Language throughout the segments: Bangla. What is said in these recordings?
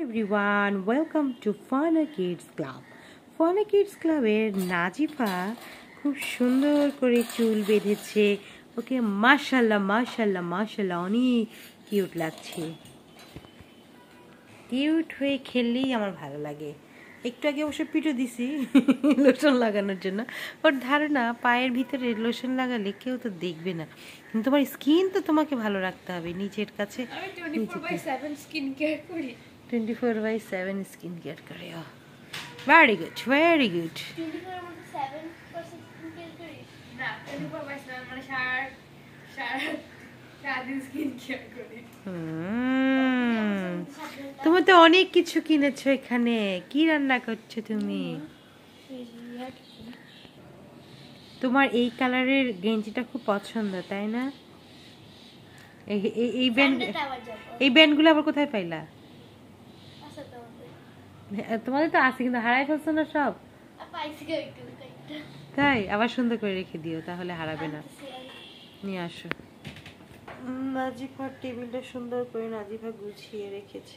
everyone, welcome to Funday Kids Club. Funday Kids Club এর নাজিফা খুব সুন্দর করে চুল বেঁধেছে। ওকে মাশাআল্লাহ মাশাআল্লাহ মাশাআল্লাহ অনেক কিউট লাগছে। কিউট হয়ে খেললেই আমার ভালো লাগে। একটু আগে অবশ্য পিঠে দিছি লোশন লাগানোর জন্য। ওর ধারণা পায়ের ভিতরে লোশন লাগালে কেউ তো দেখবে না, কিন্তু তোমার স্কিন তো তোমাকে ভালো রাখতে হবে নিজের কাছে। 24/7 স্কিন কেয়ার করি। 24/7 স্কিন কেয়ার করে। Very good very good. 24/7% skin care করি না, 24/7 মানে সারাদিন স্কিন কেয়ার করি। তুমি তো অনেক কিছু কিনেছো এখানে। কি রান্না করছো তুমি? তোমার এই কালারের গেঞ্জিটা খুব পছন্দ, তাই না? এই ব্যান্ডগুলো আবার কোথায় পাইলা? তোমাদের তো আছে, কিন্তু হারাই ফেলছো না সব? তাই আবার সুন্দর করে রেখে দিও, তাহলে হারাবে না। নিয়ে আসো। নাজিফার টেবিলটা সুন্দর করে নাজিফা গুছিয়ে রেখেছে।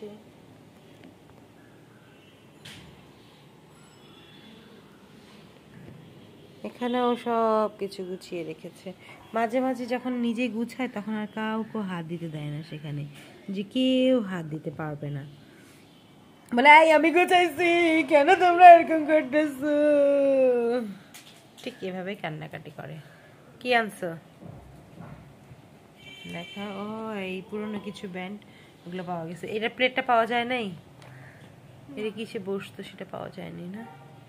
এখানেও সব কিছু গুছিয়ে রেখেছে। মাঝে মাঝে যখন নিজে গুছায় তখন আর কাউকে হাত দিতে দেয় না, সেখানে যে কেউ হাত দিতে পারবে না। বলে এই আমি গুছাইছি, কেন তোমরা এরকম করতেছো? ঠিক এভাবে কান্নাকাটি করে। কি আনছো দেখা? ও এই পুরনো কিছু ব্যান্ড, ওগুলো পাওয়া গেছে। এটা প্লেটটা পাওয়া যায় নাই, এটা কিসে বসতো সেটা পাওয়া যায়নি না।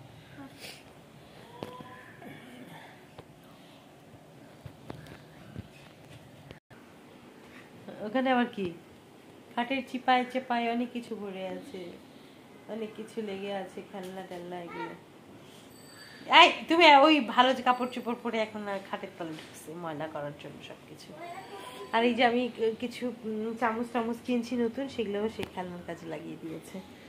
ওখানে আবার কি খাটের চিপায় চেপায় অনেক কিছু ভরে আছে, অনেক কিছু লেগে আছে, খেলনা টেলনা এগুলো। এই তুমি ওই ভালো যে কাপড় চোপড় পরে এখন খাটের তলে ঢুকছে ময়লা করার জন্য সবকিছু। আর এই যে আমি কিছু চামচ টামচ কিনছি নতুন, সেগুলোও সেই খেলনার কাজে লাগিয়ে দিয়েছে।